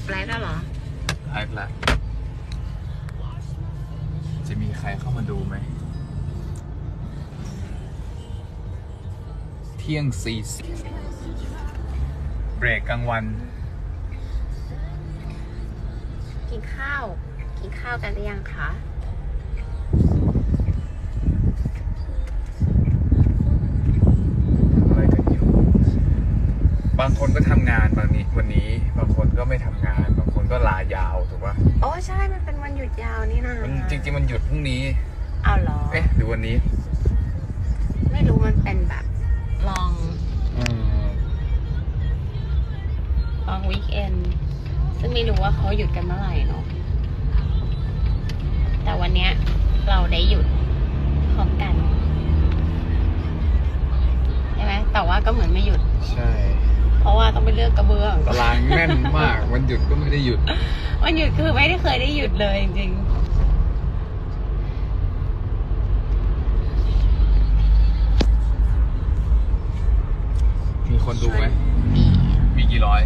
ไลฟ์แล้วเหรอไลฟ์ละจะมีใครเข้ามาดูไหมเที่ยง40เบรกกลางวันกินข้าวกันหรือยังคะอะไรกันอยู่บางคนก็ทำงานวันนี้บางคนก็ไม่ทำงานบางคนก็ลายาวถูกป่ะโอ้ใช่มันเป็นวันหยุดยาวนี่นะจริงๆมันหยุดพรุ่งนี้เอาเหรอหรือวันนี้ไม่รู้มันเป็นแบบลองวีคเอนซึ่งไม่รู้ว่าเขาหยุดกันเมื่อไหร่เนาะแต่วันนี้เราได้หยุดพร้อมกันใช่ไหมแต่ว่าก็เหมือนไม่หยุดใช่เพราะว่าต้องไปเลือกกระเบื้องตารางแน่นมากวันหยุดก็ไม่ได้หยุดวันหยุดคือไม่ได้เคยได้หยุดเลยจริงๆมีคนดูไหมมีกี่ร้อย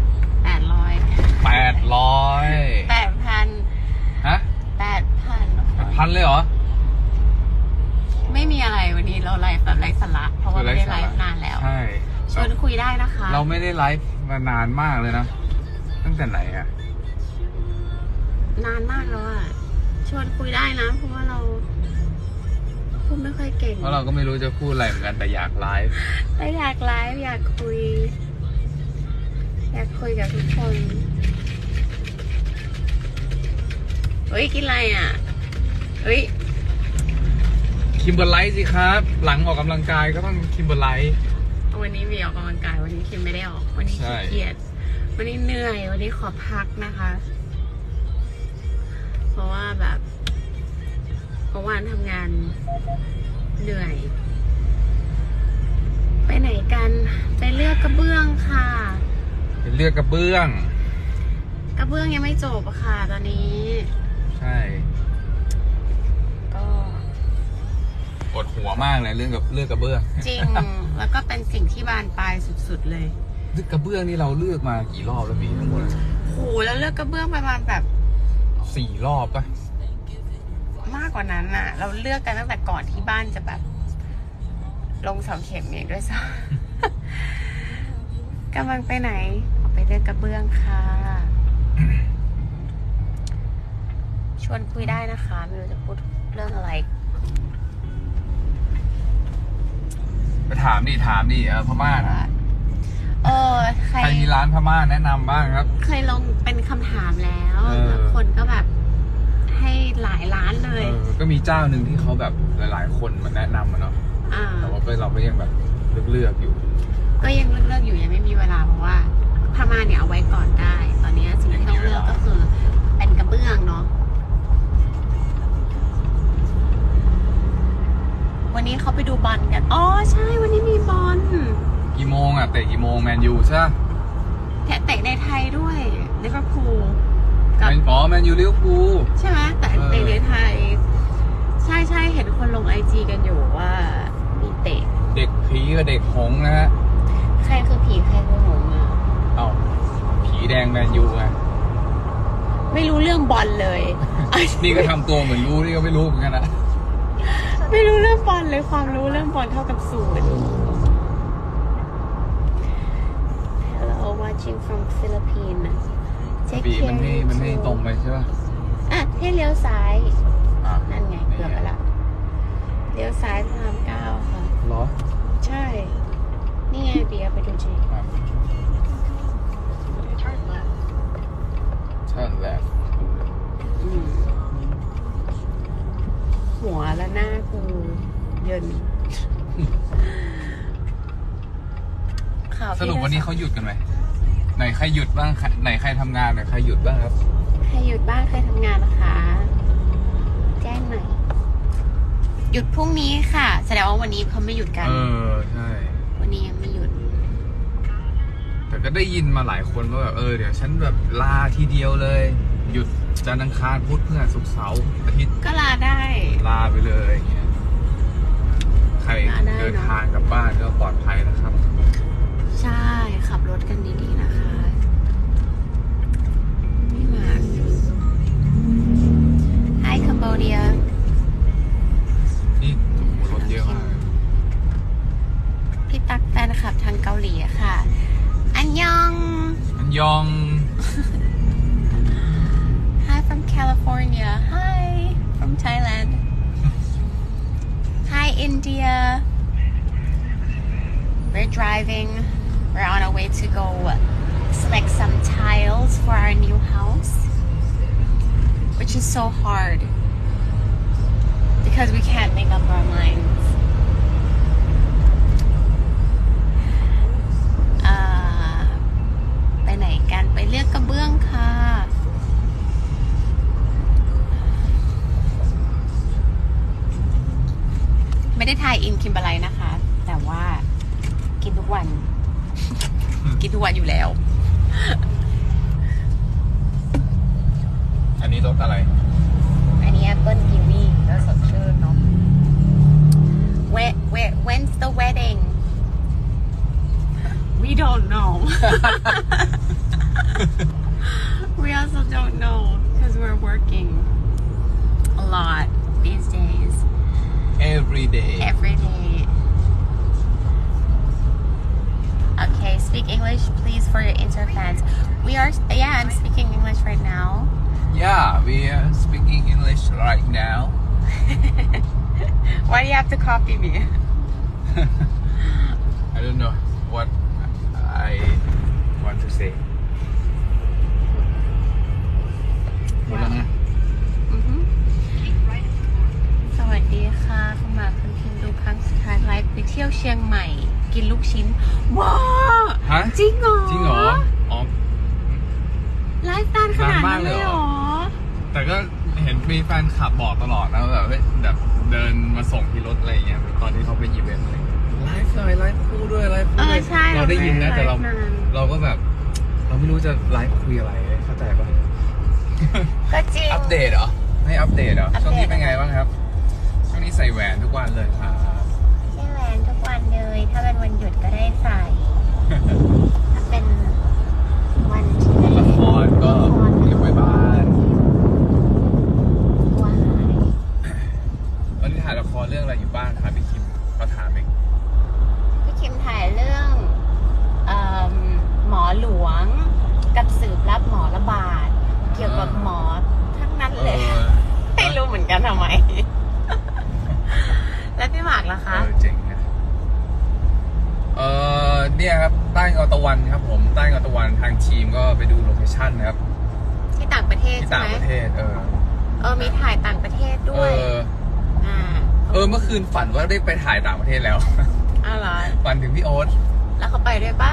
8,000 ฮะ8,000เลยเหรอไม่มีอะไรวันนี้เราไลฟ์แบบไร้สาระเพราะว่าไม่ได้ไลฟ์นานแล้วใช่ชวนคุยได้นะคะเราไม่ได้ไลฟ์มานานมากเลยนะตั้งแต่ไหนอะนานมากแล้วอะชวนคุยได้นะเพราะว่าเราพูดไม่ค่อยเก่งเพราะเราก็ไม่รู้จะพูดอะไรเหมือนกันแต่อยากไลฟ์อยากคุยกับทุกคนเฮ้ยกินอะไรอ่ะเฮ้ยคิมเบอร์ไลท์สิครับหลังออกกำลังกายก็ต้องคิมเบอร์ไลท์วันนี้มีออกกำลังกายวันนี้คิมไม่ได้ออกวันนี้ขี้เกียจวันนี้เหนื่อยวันนี้ขอพักนะคะเพราะว่าแบบเมื่อวานทำงานเหนื่อยไปไหนกันไปเลือกกระเบื้องค่ะไปเลือกกระเบื้องยังไม่จบอะค่ะตอนนี้ใช่ก็ปวดหัวมากเลยเรื่องกับเลือกกระเบื้องจริงแล้วก็เป็นสิ่งที่บานปลายสุดๆเลยเลือกกระเบื้องนี่เราเลือกมากี่รอบแล้วพี่ทั้งหมดโหแล้วเลือกกระเบื้องประมาณแบบ 4 รอบป่ะมากกว่านั้นน่ะเราเลือกกันตั้งแต่ก่อนที่บ้านจะแบบลงเสาเข็มเองด้วยซ้ำกำลังไปไหนออกไปเลือกกระเบื้องค่ะชวนคุยได้นะคะไม่รู้จะพูดเรื่องอะไรไปถามดิพม่าใครมีร้านพม่าแนะนำบ้างครับเคยลงเป็นคำถามแล้วคนก็แบบให้หลายร้านเลยก็มีเจ้าหนึ่งที่เขาแบบหลายๆคนมาแนะนำมาเนาะแต่ว่าเราก็ยังแบบเลือกอยู่ก็ยังเลือกอยู่ยังไม่มีเวลาเพราะว่าพม่าเนี่ยเอาไว้ก่อนได้ตอนนี้สิ่งที่ต้องเลือกก็คือเป็นกระเบื้องเนาะวันนี้เขาไปดูบอลกันอ๋อใช่วันนี้มีบอลกี่โมงอ่ะเตะกี่โมงแมนยูใช่เตะในไทยด้วยลิเวอร์พูลแมนยูลิเวอร์พูลใช่ไหมแต่เตะในไทยใช่เห็นคนลงIGกันอยู่ว่ามีเตะเด็กผีกับเด็กหงนะฮะใครคือผีใครคือหงอ่ะผีแดงแมนยูไงไม่รู้เรื่องบอลเลยนี่ก็ทำตัวเหมือนรู้นี่ก็ไม่รู้เหมือนกันนะไม่รู้เรื่องบอลเลยความรู้เรื่องบอลเท่ากับ0 Hello watching from Philippines มันให้ตรงไปใช่ป่ะให้เลี้ยวซ้ายนั่นไงเกือบไปละเลี้ยวซ้ายพระราม 9ค่ะเหรอใช่นี่ไงเบียร์ไปดูจี Turn left หัวและหน้ากูเยินสรุปวันนี้เขาหยุดกันไหมไหนใครหยุดบ้างไหนใครทำงานไหนใครหยุดบ้างครับใครหยุดบ้างใครทำงานนะคะแจ้งหน่อยหยุดพรุ่งนี้ค่ะแสดงว่าวันนี้เขาไม่หยุดกันใช่วันนี้ยังไม่หยุดแต่ก็ได้ยินมาหลายคนว่าแบบเดี๋ยวฉันแบบลาทีเดียวเลยหยุดจันทร์อังคารพุธพฤหัสศุกร์เสาร์อาทิตย์ก็ลาได้ลาไปเลยอย่างเงี้ยใครเดินทางกลับบ้านก็ปลอดภัยนะครับใช่ขับรถกันดีๆนะคะยอง Hi from California. Hi from Thailand. Hi India. We're driving. We're on our way to go select some tiles for our new house, which is so hard because we can't make up our minds. ไปไหนกันไปเลือกกระเบื้องค่ะ ไม่ได้ทายอินคิมเบอร์ไลนะคะ แต่ว่ากินทุกวัน กินทุกวันอยู่แล้วอันนี้รถอะไรอันนี้แอปเปิลกีวีแล้วสดชื่นเนาะ When's the wedding? We don't know. We also don't know because we're working a lot these days. every day Every day. Okay, speak English, please, for your inter fans. I'm speaking English right now. yeah we are speaking English right now Why do you have to copy me? I don't know what I want to say หมดแล้วนะสวัสดีค่ะคุณหมากคุณพิมดูครั้งสุดท้ายไลฟ์ไปเที่ยวเชียงใหม่ กินลูกชิ้น ว้าวฮะจริงเหรอจริงเหรออ๋อไลฟ์นานขนาดนั้นเลยเหรอแต่ก็เห็นมีแฟนคลับบอกตลอดนะแบบเฮ้ยแบบเดินมาส่งที่รถอะไรอย่างเงี้ยตอนที่เขาไปอีเวนต์อะไรไลฟ์หน่อยไลฟ์คู่ด้วยไลฟ์คู่ด้วยใช่เราได้ยินนะแต่เราไลฟ์นานเราก็แบบ เราไม่รู้จะไลฟ์คุยอะไรเข้าใจปะก็จริงอัปเดตเหรอให้อัปเดตเหรออัปเดตช่วงนี้เป็นไงบ้างครับช่วงนี้ใส่แหวนทุกวันเลยครับใช่แหวนทุกวันเลย ถ้าเป็นวันหยุดก็ได้ใส่ ถ้าเป็นวันที่ละครก็เก็บไว้บ้านว่าหายวันนี้ถ่ายละครเรื่องอะไรอยู่บ้างครับพี่คิมก็ถามเองพี่คิมถ่ายเรื่องหมอหลวงกับสืบรับหมอระบาด เกี่ยวกับหมอทั้งนั้นเลย ไม่รู้เหมือนกันทำไม แล้วพี่หมากล่ะคะเจ๋งนะเนี่ยครับใต้เงาตะวันครับผมใต้เงาตะวันทางทีมก็ไปดูโลเคชั่นนะครับที่ต่างประเทศที่ใช่ต่างไหมประเทศมีถ่ายต่างประเทศด้วยเมื่อคืนฝันว่าได้ไปถ่ายต่างประเทศแล้วอ้าวเหรอฝันถึงพี่โอ๊ตแล้วเขาไปด้วยปะ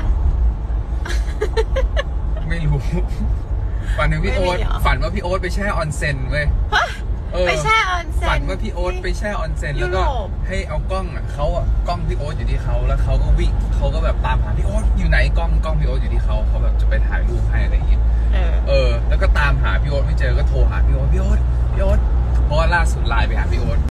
ไม่รู้ ฝันถึงพี่โอ๊ตไม่มีเหรอฝันว่าพี่โอ๊ตไปแช่ออนเซ็นเว้ยไปแช่ออนเซ็นฝันว่าพี่โอ๊ตไปแช่ออนเซ็นแล้วก็ยุโรปให้เอากล้องเขากล้องพี่โอ๊ตอยู่ที่เขาแล้วเขาก็วิ่งเขาก็แบบตามหาพี่โอ๊ตอยู่ไหนกล้องพี่โอ๊ตอยู่ที่เขาแบบจะไปถ่ายรูปให้อะไรอย่างเงี้ยแล้วก็ตามหาพี่โอ๊ตไม่เจอก็โทรหาพี่โอ๊ตเพราะว่าล่าสุดไลน์ไปหาพี่โอ๊ต